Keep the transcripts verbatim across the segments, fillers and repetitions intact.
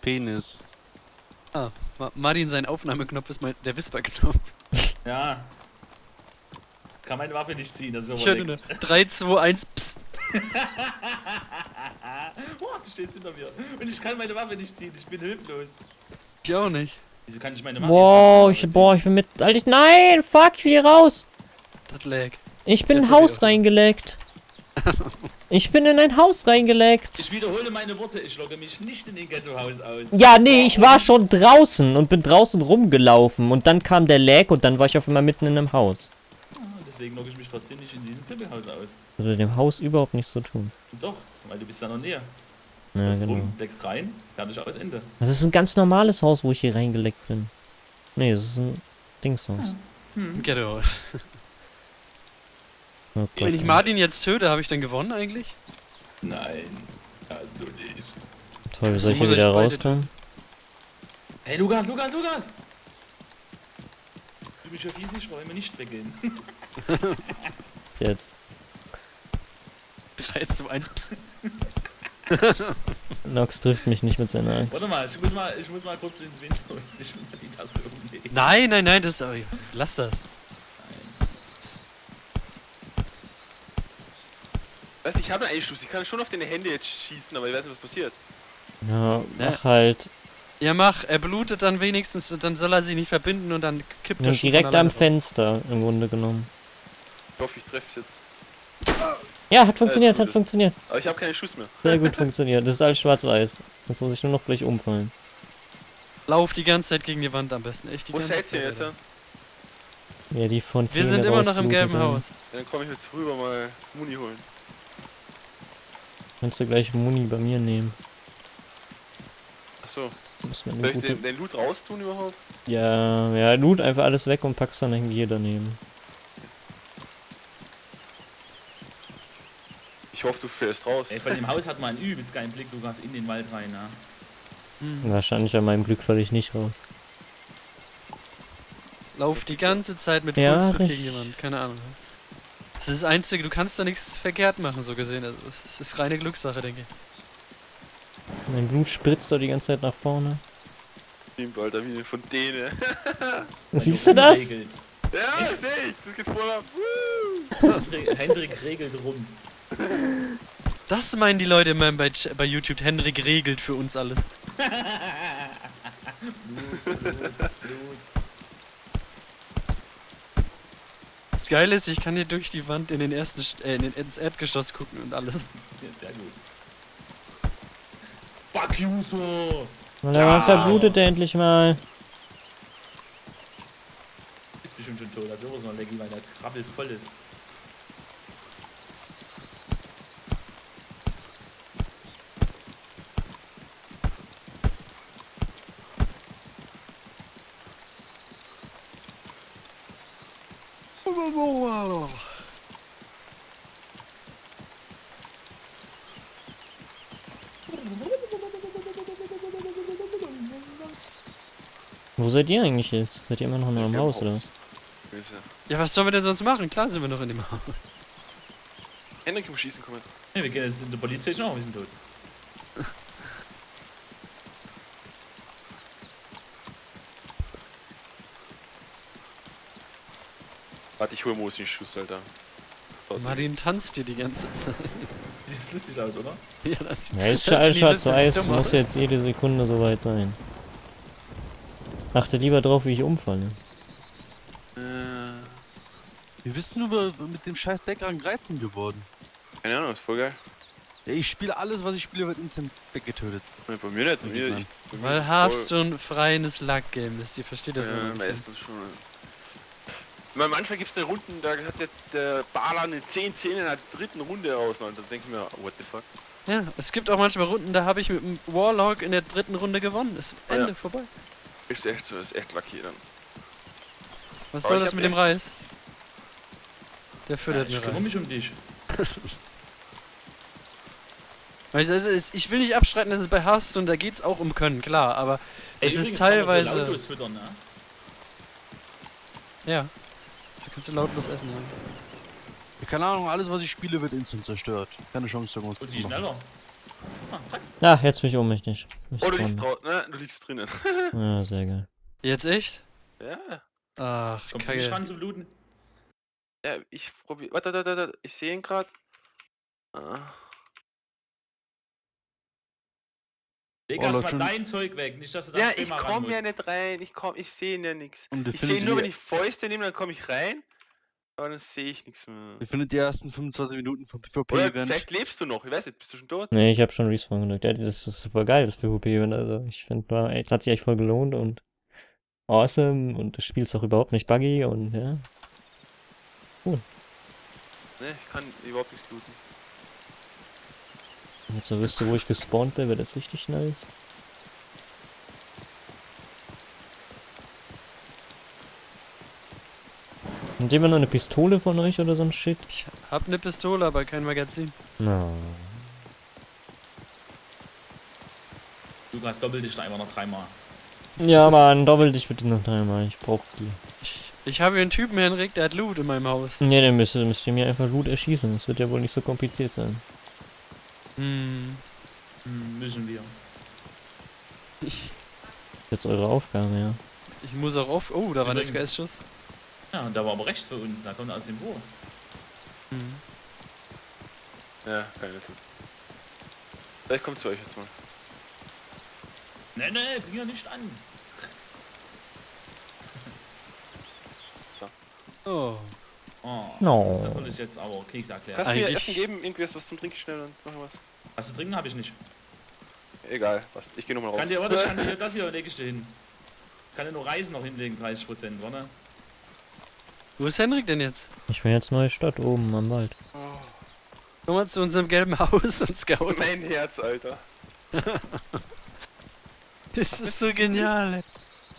Penis. Ah, Ma Martin, sein Aufnahmeknopf ist mein, der Whisper-Knopf. Ja. Kann meine Waffe nicht ziehen, das ist Ich hörte nur drei, zwei, eins, pss. Boah, du stehst hinter mir. Und ich kann meine Waffe nicht ziehen, ich bin hilflos. Ich auch nicht. Wieso kann ich meine Waffe Wow, jetzt ich, boah, ich bin mit... Alter, nein, fuck, ich will hier raus. Das lag. Ich bin in Jetzt ein hab ich Haus auch- reingeleckt. Ich bin in ein Haus reingeleckt. Ich wiederhole meine Worte, ich logge mich nicht in den Ghetto-Haus aus. Ja, nee, ich war schon draußen und bin draußen rumgelaufen. Und dann kam der Lag und dann war ich auf einmal mitten in einem Haus. Ah, deswegen logge ich mich trotzdem nicht in diesem Pimmelhaus aus. Das würde dem Haus überhaupt nichts zu tun. Und doch, weil du bist da noch näher. Ja, Läufst genau. rum, wächst rein, fertig aus, Ende. Das ist ein ganz normales Haus, wo ich hier reingeleckt bin. Nee, das ist ein Dingshaus. Hm. Ghetto. Oh Gott. Wenn ich Martin jetzt töte, habe ich dann gewonnen eigentlich? Nein, also nicht. Toll, wie soll ich muss hier ich wieder beide rauskommen? Hey Lukas, Lukas, Lukas! Du bist ja fiesig, wollen wir nicht weggehen. Jetzt. drei, zwei, eins, pss. Nox trifft mich nicht mit seiner Axt. Warte mal, ich muss mal, ich muss mal kurz ins Windows. Ich muss mal die Taste umlegen. Nein, nein, nein, das ist... Oh, lass das. Weißt du, ich habe einen Einschuss, ich kann schon auf deine Hände jetzt schießen, aber ich weiß nicht, was passiert. Ja, mach Ja. halt. Ja, mach. Er blutet dann wenigstens und dann soll er sich nicht verbinden und dann kippt er Ja, schon direkt von am alleine Fenster, im Grunde genommen. Ich hoffe, ich treffe jetzt. Ja, hat funktioniert, hat gut. funktioniert. Aber ich habe keinen Schuss mehr. Sehr gut funktioniert. Das ist alles schwarz-weiß. Jetzt muss ich nur noch gleich umfallen. auf. Lauf die ganze Zeit gegen die Wand am besten. Echt die Wo ganze seid ihr Zeit, jetzt? Alter. Ja, die von Wir sind immer noch im gelben Haus. Ja, dann komme ich jetzt rüber mal Muni holen. Kannst du gleich Muni bei mir nehmen. Achso, Muss man soll eine ich gute... den, den Loot raustun überhaupt? Ja, ja, loot einfach alles weg und packst dann irgendwie hier daneben. Ich hoffe, du fährst raus. Ey, von dem Haus hat man einen übelst geilen Blick, Lukas, in den Wald rein, ja. Hm. Wahrscheinlich an meinem Glück falle ich nicht raus. Lauf die ganze Zeit mit Ja, Fullspeed richtig. gegen jemanden. Keine Ahnung. Das ist das Einzige, du kannst da nichts verkehrt machen, so gesehen. Also, es ist reine Glückssache, denke ich. Mein Blut spritzt doch die ganze Zeit nach vorne. Stimmt, Alter, wie von denen. Siehst du das? Regelst. Ja, seh ich, das geht voll ab. Hendrik, Hendrik regelt rum. Das meinen die Leute immer bei, Ch- bei YouTube. Henrik regelt für uns alles. Blut, Blut, Blut. Das Geile ist, ich kann hier durch die Wand in den ersten, St- äh, in den, ins Erdgeschoss gucken und alles. Ja, sehr gut. Fuck you, so! Weil er mal verblutet er endlich mal. Ist bestimmt schon tot, also sowas noch Leggy, weil der Krabbel voll ist. Wo seid ihr eigentlich jetzt? Seid ihr immer noch in eurem Ja, Haus, oder? Böse. Ja, was sollen wir denn sonst machen? Klar sind wir noch in dem Haus. Henrik im Schießen kommen. Ne, wir gehen jetzt in der Police Station auch, wir sind tot. Warte, ich hol Moos den Schuss, Alter. Dort. Martin tanzt hier die ganze Zeit. Sieht lustig aus, oder? Ja, das, Ja, ist das alles sieht nicht schwarz-weiß. lustig Muss aus. jetzt jede Sekunde soweit sein. Achte lieber drauf, wie ich umfalle. Äh, Wir bist nur über- mit dem scheiß Deckrang dreizehn geworden. keine Ahnung, ist voll geil. Ja, ich spiele alles, was ich spiele, wird instant weggetötet. Nee, bei mir nicht, bei mir, ich, bei mir Weil ist Hearthstone freies Luck-Game ist. Ihr versteht das voll, immer äh, nicht. meistens schon. Ich meine, manchmal gibt es da Runden, da hat der, der Balan eine zehn zehn in der dritten Runde raus. Und dann denke ich mir, what the fuck? Ja, es gibt auch manchmal Runden, da habe ich mit dem Warlock in der dritten Runde gewonnen. Ist Ah, Ende, ja. vorbei. Ist echt so, ist echt lucky dann. Was Aber soll ich das hab mit dem echt- Reis? Der Ja, füttert ich mir kümmere Reis. mich um dich. Weil es ist, ich will nicht abstreiten, dass es bei Hearthstone, da geht's auch um Können, klar, aber Ey, es ist übrigens kann man so teilweise... lautlos füttern, ne? Ja. So kannst du lautlos essen, ja. Ja, keine Ahnung, alles, was ich spiele, wird instant zerstört. Keine Chance, irgendwas Und zu wie machen. schneller. Ah, zack. Ach, jetzt bin ich ohnmächtig. Ich Oh, du liegst spawn. draußen, ne? Du liegst drinnen. Ja, sehr geil. Jetzt echt? Ja. Ach, Kommst du nicht ran Kacke. zum Bluten? Ja, ich probier. Warte, warte, warte, ich sehe ihn gerade. Ah. Leg Oh, erst mal Leute, dein Zeug weg, nicht dass du da Ja, ich zweimal ran komme ja musst. nicht rein. Ich komm, ich sehe ja nichts. Und ihr Ich sehe findet nur, die- wenn ich Fäuste nehme, dann komme ich rein. Aber dann sehe ich nichts mehr. Wir finden die ersten fünfundzwanzig Minuten vom Oder PvP-Event. vielleicht lebst du noch. Ich weiß nicht, bist du schon tot? Nee, ich hab schon Respawn gedrückt. Ja, das ist super geil, das PvP-Event. Also, ich finde, es hat sich echt voll gelohnt und awesome und das Spiel ist auch überhaupt nicht buggy und ja. Ne, ich kann überhaupt nichts looten. Wenn ich jetzt so wüsste, wo ich gespawnt bin, wäre das richtig nice. Und jemand noch eine Pistole von euch oder so ein Shit? Ich hab ne Pistole, aber kein Magazin. No. Lukas, doppelt dich da einfach noch dreimal. Ja, Mann, doppelt dich bitte noch dreimal. Ich brauch die. Ich, ich habe hier einen Typen, Henrik, der hat Loot in meinem Haus. Ne, dann müsst ihr, müsst ihr mir einfach Loot erschießen. Das wird ja wohl nicht so kompliziert sein. Hm. Hm, müssen wir. Ich, Jetzt eure Aufgabe, ja. ich muss auch auf. Oh, da war der Übrigens. S K S-Schuss. Ja, und da war aber rechts für uns, da kommt er aus dem Boot. Hm. Ja, keine Hilfe. Vielleicht kommt zu euch jetzt mal. Ne, ne, bring ja nicht an. Oh. Oh, No. das ist natürlich jetzt aber Keks erklärt. Kannst du mir Eigentlich- Essen geben? Irgendwie was zum Trinken schnell und machen was? Was zu trinken habe ich nicht. Egal, was. Ich geh nochmal raus. Kann dir, warte, ich kann dir das hier legst du hin. Kann dir nur Reisen noch hinlegen, dreißig Prozent, warte. Wo ist Henrik denn jetzt? Ich bin jetzt neue Stadt oben am Wald. Oh, Komm mal zu unserem gelben Haus und scout. mein Herz, Alter. Das ist so genial, ey.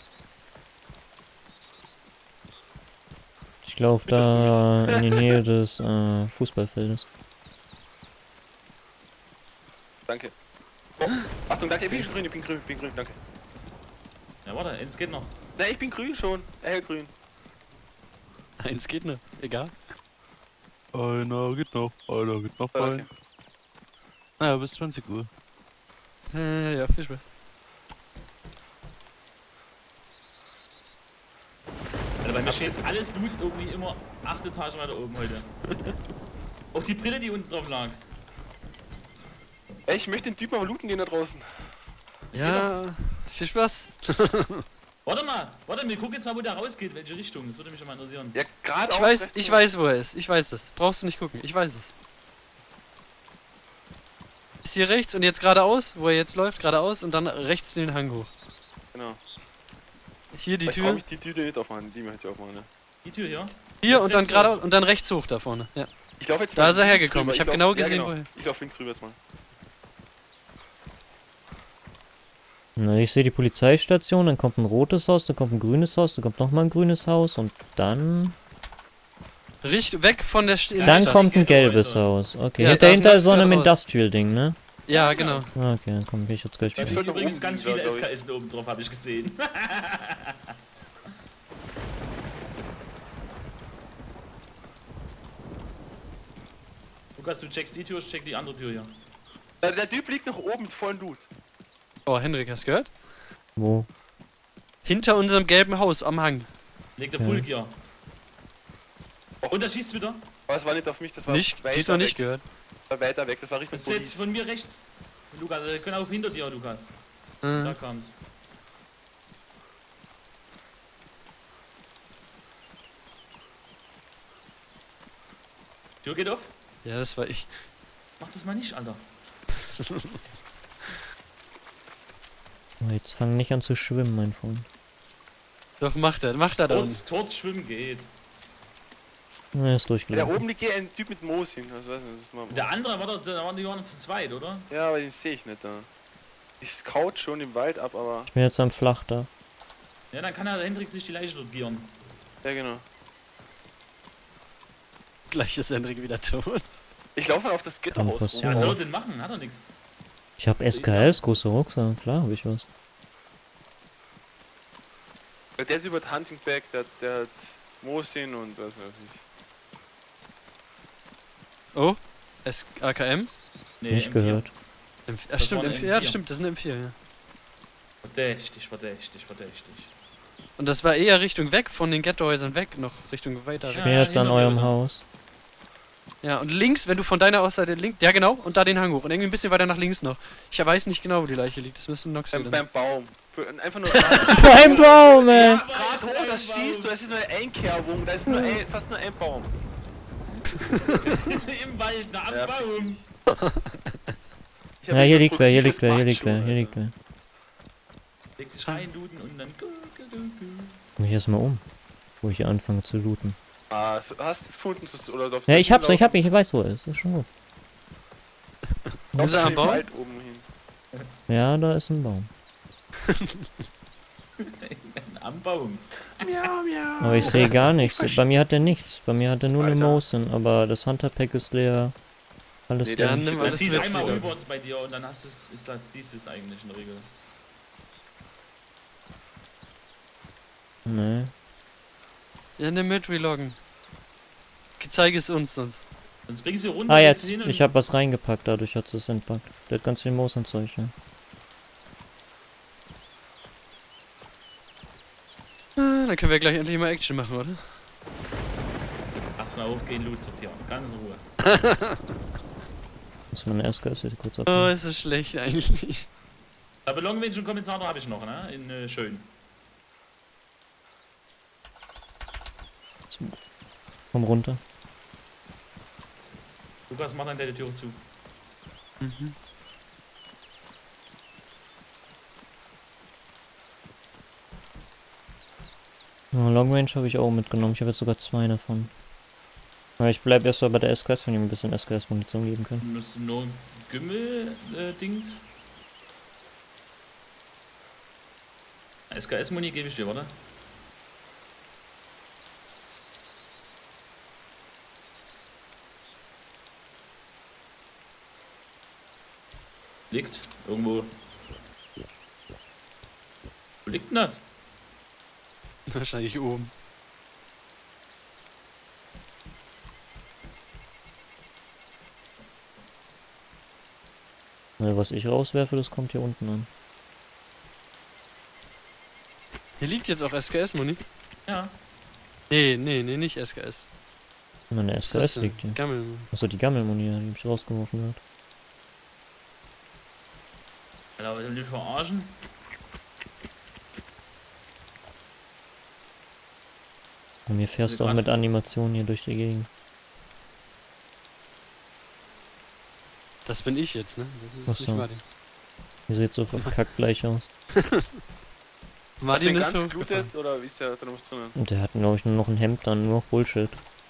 Ich laufe Bitte da in die Nähe des äh, Fußballfeldes. Danke. Oh, Achtung, danke. Ich bin grün, ich bin grün, ich bin grün, danke. Ja, warte, eins geht noch. Nein, ich bin grün schon. Äh, hellgrün. Eins geht noch. Egal. Einer geht noch, einer geht noch So, rein. danke. Naja, bis zwanzig Uhr. Äh, ja, viel Spaß. Also bei mir steht alles Loot irgendwie immer acht Etagen weiter oben heute. Auch die Brille, die unten drauf lag. Ey, ich möchte den Typen aber looten gehen da draußen. Ja, viel Spaß. Warte mal, warte, wir gucken jetzt mal, wo der rausgeht, welche Richtung. Das würde mich schon mal interessieren. Ja, gerade Ich weiß, ich weiß, wo er ist. Ich weiß es. Brauchst du nicht gucken. Ich weiß es. Ist hier rechts und jetzt geradeaus, wo er jetzt läuft, geradeaus und dann rechts den Hang hoch. Genau. Hier die Vielleicht Tür. kann ich die Tür nicht aufmachen, die möchte ich aufmachen, ne? Die Tür hier. Hier Jetzt und dann rechts geradeaus hoch. und dann rechts hoch da vorne. Ja. Ich laufe jetzt Da mal ist er links hergekommen. rüber. Ich hab lauf- genau ja, gesehen, woher. Ich laufe links rüber jetzt mal. Na, ich sehe die Polizeistation, dann kommt ein rotes Haus, dann kommt ein grünes Haus, dann kommt nochmal ein grünes Haus und dann... Richt weg von der St Ja, Dann Innenstadt. kommt ein geht gelbes weiter. Haus. Okay, Ja, hinter, da ist hinter Max ist so einem gerade raus. Industrial-Ding, ne? Ja, genau. Okay, dann komm, geh ich jetzt gleich Da Ich wieder. soll liegen nach übrigens oben ganz liegen, viele glaub ich. S K S oben drauf, habe ich gesehen. Lukas, du checkst die Tür, ich check die andere Tür hier. Der, der Typ liegt noch oben mit vollen Loot. Oh, Henrik, hast du gehört? Wo? Hinter unserem gelben Haus am Hang. Legt der Ja. Fulk hier. Und da schießt wieder. Aber es war nicht auf mich, das war Nicht, weiter diesmal weg. nicht gehört. Das war weiter weg, das war Richtung Das ist jetzt Police. von mir rechts. Lukas, äh, können auch hinter dir, Lukas. Äh. Da kommt's. Tür geht auf. Ja, das war ich. Mach das mal nicht, Alter. Oh, jetzt fang nicht an zu schwimmen, mein Freund. Doch, macht er, macht er da unten. Kurz, kurz schwimmen geht. Na, er ist Da durchgelaufen. oben liegt hier ein Typ mit Moos hin. Das weiß nicht, das ist mal Der andere war doch, da waren die waren zu zweit, oder? ja, aber den sehe ich nicht da. Ich scout schon im Wald ab, aber. Ich bin jetzt am Flach da. Ja, dann kann der Hendrik sich die Leiche dort gieren. Ja, genau. Gleich ist Henrik wieder tot. Ich laufe mal auf das Gitter Kann raus. passieren. Ja, was Oh. soll er denn machen? Hat er nichts. Ich hab S K S, großer Rucksack, klar hab ich was. Der Typ hat Hunting Bag, der, der hat Moos hin und was weiß ich. Oh, S A K M. Nee, Nicht M vier. gehört. M ja, Das stimmt, war M eine vier, ja, M vier. stimmt, das ist ein M vier, ja. Verdächtig, verdächtig, verdächtig. Und das war eher Richtung weg, von den Ghettohäusern weg, noch Richtung weiter Ich weg. bin Ja, jetzt an hinter mir eurem wieder. Haus. Ja, und links, wenn du von deiner Ausseite links, ja genau, und da den Hang hoch. Und irgendwie ein bisschen weiter nach links noch. Ich weiß nicht genau, wo die Leiche liegt, das müsste ein Nox Beim, sein. beim Baum. Einfach nur. Beim Baum, ey! Ja, gerade hoch, das siehst du, das ist nur eine Einkerbung, da ist nur ein, fast nur ein Baum. Im Wald, na am Ja. Baum. Ich hab Ja, jetzt hier das liegt wer, hier produktives liegt wer, hier Macht liegt wer, schon, hier Alter. liegt wer. Leg dich rein, looten und dann. Komm ich erstmal um, wo ich hier anfange zu looten. Ah, so, hast du es gefunden? So- Oder darfst Ja, du ich hab's, ich hinlaufen? hab, ich weiß wo er ist, ist schon gut. Lauf Ist er in am den Baum? Wald oben hin. Ja, da ist ein Baum. Am Baum. Aber ich sehe gar nichts. Bei mir hat er nichts. Bei mir hat er nur eine Alter. Mosin, aber das Hunter-Pack ist leer. Alles Nee, leer. der Ja, nimm Dann alles ziehst mit. einmal wieder. rüber bei dir und dann hast du es, ist das, siehst du es eigentlich in der Regel. Nee. Ja, nimm mit, reloggen. Zeig es uns sonst. Sonst bringst du runter. Ah, legst jetzt. hin und- Ich hab was reingepackt, dadurch hat es entpackt. Der hat ganz viel Moos und Zeug, ja. Ah, dann können wir gleich endlich mal Action machen, oder? Erstmal hochgehen, Loot sortieren. Ganz in Ruhe. Muss meine S K S jetzt kurz Oh, ab. ist das schlecht eigentlich. Aber Longrange und Kompensator habe ich noch, ne? In äh, schön. Komm runter. Lukas, mach dann deine Tür zu. Mhm. Ja, Long Range habe ich auch mitgenommen. Ich habe jetzt sogar zwei davon. Aber ich bleib erst mal bei der S K S, wenn ihr mir ein bisschen S K S-Munition geben könnt. Du musst nur Gümmel-Dings. S K S-Muni gebe ich dir, oder? Liegt irgendwo. Wo liegt denn das? Wahrscheinlich oben. Ja, was ich rauswerfe, das kommt hier unten an. Hier liegt jetzt auch S K S-Muni. Ja. Nee, nee, nee, nicht S K S. Meine Was S ist K das S denn? liegt hier. Gammel. Achso, die Gammelmuni, die hab ich rausgeworfen gehabt. Alter, was will ich verarschen? Und mir fährst du auch Quatsch. mit Animationen hier durch die Gegend. Das bin ich jetzt, ne? Das Ach ist so. nicht Martin. Ihr seht so verkackt gleich aus. Hast du Martin den ist ganz so. gelootet oder wie ist der da noch was drinnen? Und der hat, glaube ich, nur noch ein Hemd dann, nur noch Bullshit.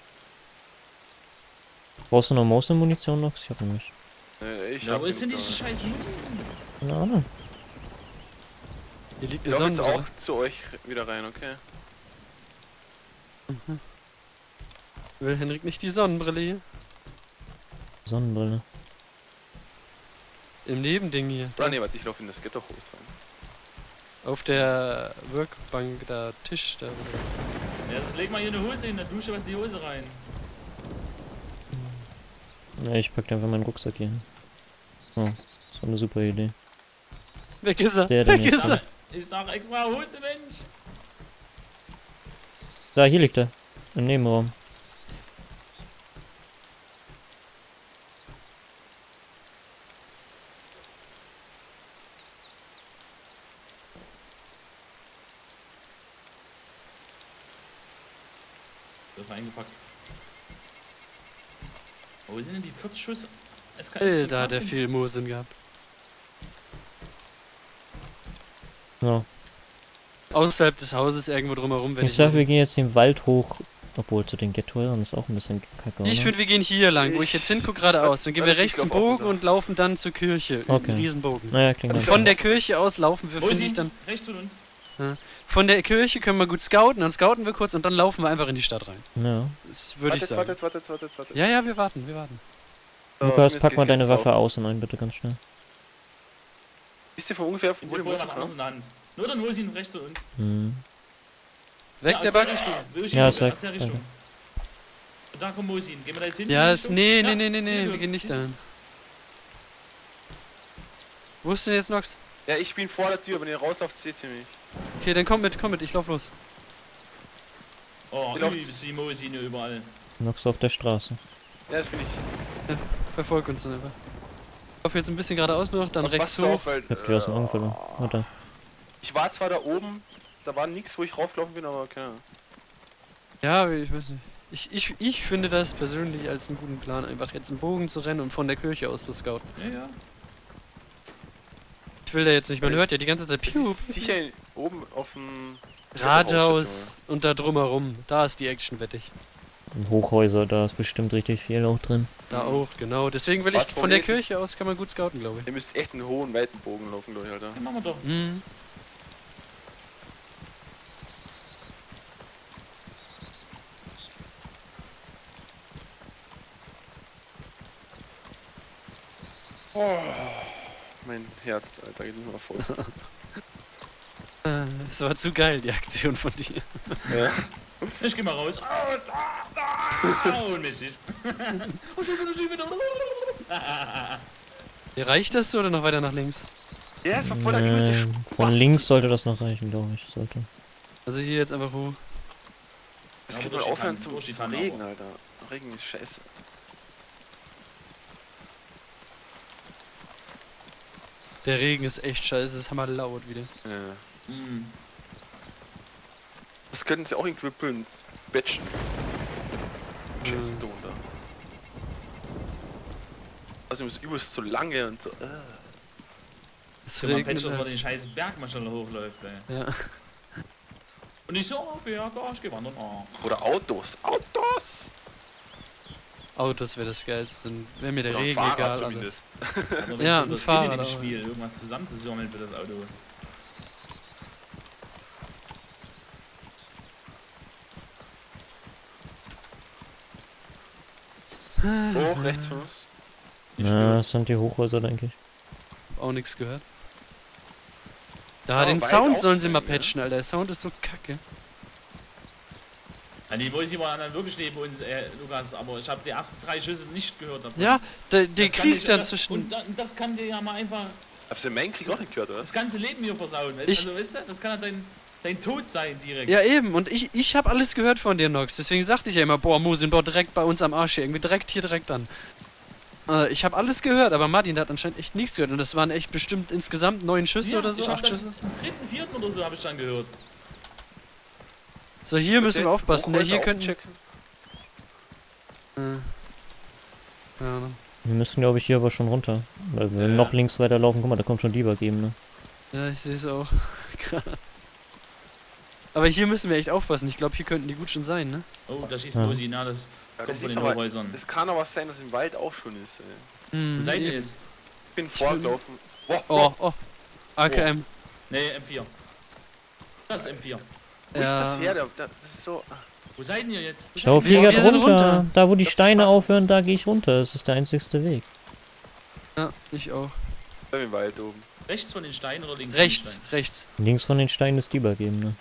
Brauchst du noch Mosin-Munition noch? Ich hab noch nicht. Äh, ich Ja, hab wo ist denn genug diese da. scheiß Muni? Keine Ahnung. Hier liegt Ich eine lauf jetzt Sonnenbrille. auch zu euch wieder rein, okay? Will Henrik nicht die Sonnenbrille hier? Sonnenbrille. Im Nebending hier. Oder nee, warte, ich laufe in das Ghetto-Host rein. Auf der Workbank, da Tisch, da. Ja, das leg mal hier eine Hose in der Dusche, was in die Hose rein. Ja, ich pack einfach meinen Rucksack hier hin. Oh, das war eine super Idee. Weg ist er! Der, der Weg ist nächste. er! Ich sag extra Hose, Mensch. Da, hier liegt er. Im Nebenraum. Das war eingepackt. Wo sind denn die vierzig Schuss S K S? Äh, da hat er viel Mosin gehabt. So. Außerhalb des Hauses irgendwo drumherum, wenn Ich sag, wir gehen jetzt den Wald hoch. Obwohl, zu den Ghettoern ist auch ein bisschen kacke, Ich oder? finde, wir gehen hier lang, wo ich jetzt hingucke geradeaus. Dann gehen wir Warte, ich rechts im glaub auch Bogen wieder. und laufen dann zur Kirche. Okay. Einen Riesenbogen. Naja, klingt Und gut. von der Kirche aus laufen wir, Wo finde ist ich, dann. Rechts von uns. Von der Kirche können wir gut scouten, dann scouten wir kurz und dann laufen wir einfach in die Stadt rein. Ja. Das würde ich Wartet, sagen. wartet, wartet, wartet, wartet. Ja, ja, wir warten, wir warten. So, Lukas, mir pack geht mal deine jetzt Waffe auf. aus und ein, bitte, ganz schnell. Wisst ihr von ungefähr, Und wo wir die vorher Musik nach anders in der Hand. Nur dann hol sie ihn rechts von uns. Hm. Weg ja, der aus der Bug? Richtung. Will ich Ja, ihn ist weg. aus der Richtung. Und da kommt Mosin. Gehen wir da jetzt hin? Ja, in die ist. Richtung? Nee, Ja, nee, nee, nee, nee, du, wir gehen nicht siehst du? dahin. Wo ist denn jetzt Nox? Ja, ich bin vor der Tür, wenn ihr rauslauft, seht ihr mich. Okay, dann komm mit, komm mit, ich lauf los. Oh, Wie läuft's? übelst die Mosine überall. Nox auf der Straße. Ja, das bin ich. Verfolg uns dann einfach. Ich laufe jetzt ein bisschen geradeaus noch, dann Aber rechts passt auf, hoch. weil, Ich hab die aus dem Augen verloren. Warte. Ich war zwar da oben, da war nichts, wo ich raufgelaufen bin, aber keine Ahnung. Ja, ich weiß nicht. Ich, ich, ich finde das persönlich als einen guten Plan, einfach jetzt einen Bogen zu rennen und von der Kirche aus zu scouten. Ja, ja. Ich will da jetzt nicht, man Weil hört ja die ganze Zeit Das Piu, ist sicher oben auf dem Rathaus und da drumherum. Da ist die Action wettig. Und Hochhäuser, da ist bestimmt richtig viel auch drin. Da auch, genau. Deswegen will ich, Was, von der Problem ist, Kirche aus kann man gut scouten, glaube ich. Ihr müsst echt einen hohen, weiten Bogen laufen, glaube ich, Alter. Den machen wir doch. Mhm. Oh, mein Herz, Alter, geht nicht mehr voll. Äh, Das war zu geil, die Aktion von dir. Ja. Ich geh mal raus. Ah, ah, ah, und mäßig. Und schon wieder, schon wieder. Ja, reicht das so oder noch weiter nach links? Ja, ist doch voll der gemütliche Ähm, Spaß. von links sollte das noch reichen, glaube ich. Sollte. Also hier jetzt einfach hoch. Es Ja, könnte durch mal die aufhören Tannen, zu, durch die zu Tannen Regen, aber. Alter. Regen ist scheiße. Der Regen ist echt scheiße, das ist hammer laut wieder. Ja. Hm. Das könnten sie auch in Krippeln batchen. Mhm. Scheiß Stone da. Also ist übelst so lange und so. Äh. Es Wenn man regnet patcht, dass man halt. den scheiß Berg mal schneller hochläuft, ey. Ja. Und ich so, oh, Berg, oh, ich geh wandern. Oh. Oder Autos. Autos! Autos wäre das geilste, dann wäre mir der Oder ein Regen Fahrrad egal alles. zumindest. Aber Ja, ja, ein das Sinn Fahrrad in dem auch, Spiel, irgendwas zusammenzusammeln für das Auto. Hoch, rechts von uns. Ich Ja, schwöre. das sind die Hochhäuser, denke ich. Auch nichts gehört. Da, Ja, den weit Sound sollen sie mal aufsteigen, patchen, Alter. Der Sound ist so kacke. Ja, die Mäuse waren dann wirklich neben uns, äh, Lukas, aber ich habe die ersten drei Schüsse nicht gehört davon. Ja, der, der Das kann Krieg ich- dann das- zwischen. Und da, das kann dir ja mal einfach Habt ihr meinen Krieg auch nicht gehört, oder? das ganze Leben hier versauen. Weißt? Ich- Also, weißt du, das kann ja dein, dein Tod sein direkt. Ja, eben. Und ich, ich habe alles gehört von dir, Nox. Deswegen sagte ich ja immer, boah, Mosin, boah, direkt bei uns am Arsch hier. Irgendwie direkt hier, direkt an. Äh, ich habe alles gehört, aber Martin hat anscheinend echt nichts gehört. Und das waren echt bestimmt insgesamt neun Schüsse Ja, oder so, ich hab acht dann Schüsse. im dritten, vierten oder so habe ich dann gehört. So, hier müssen wir aufpassen. Ne? Hochhäuser Hier könnten. checken. Äh, ja, ne? Wir müssen, glaube ich, hier aber schon runter. Weil wir Ja. noch links weiterlaufen. Guck mal, da kommt schon Dieber geben, ne? Ja, ich sehe es auch. Aber hier müssen wir echt aufpassen. Ich glaube, hier könnten die gut schon sein, ne? Oh, da schießt Ja. Mosi, na, das Ja, kommt das von ist den aber, Hochhäusern. das kann aber sein, dass im Wald auch schon ist, ey. Hm, Wo seid ihr eben. jetzt? Ich bin vorgelaufen. Boah, Oh, oh. A K M. Ne, M vier. Das ist M vier. wo ist das Ja. her? Da- da- Das ist so. Wo seid ihr jetzt? Wo Schau, seid ihr? wir Flieger sind runter. runter. Da, wo die Das ist Steine Spaß. aufhören, da gehe ich runter. Das ist der einzigste Weg. Ja, ich auch. Da im Wald oben. Rechts von den Steinen oder links Rechts, von den rechts. Links von den Steinen ist Dieber geben, ne?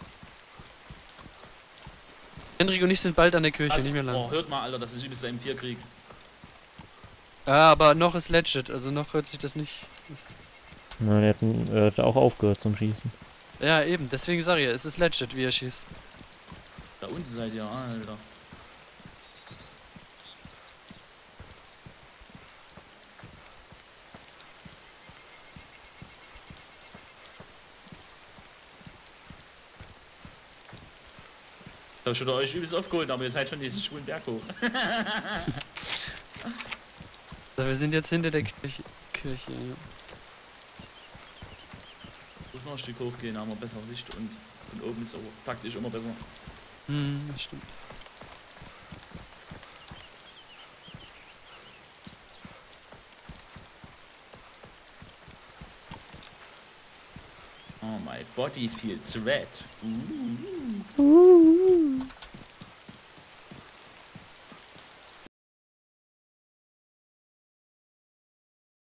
Henrik und ich sind bald an der Kirche, Steinen? nicht mehr Was? lang. Oh, hört mal, Alter, das ist übelst der M vier Krieg. Ja, aber noch ist legit, also noch hört sich das nicht. Das Na, der hat, äh, hat auch aufgehört zum Schießen. ja, eben, deswegen sag ich ja, es ist legit, wie er schießt. Da unten seid ihr, Alter. Ich hab schon euch übelst aufgeholt, aber ihr seid schon diesen schwulen Berg hoch. So, wir sind jetzt hinter der Kirche. Kirche ja. Muss noch ein Stück hochgehen, haben wir bessere Sicht und von oben ist auch taktisch immer besser. Hm, das stimmt. Oh, my body feels red. Uh.